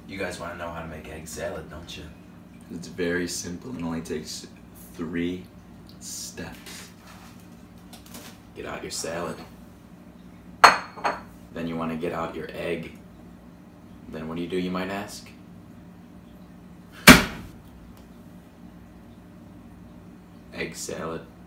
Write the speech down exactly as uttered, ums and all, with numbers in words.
You guys want to know how to make egg salad, don't you? It's very simple and only takes three steps. Get out your salad. Then you want to get out your egg. Then what do you do, you might ask? Egg salad.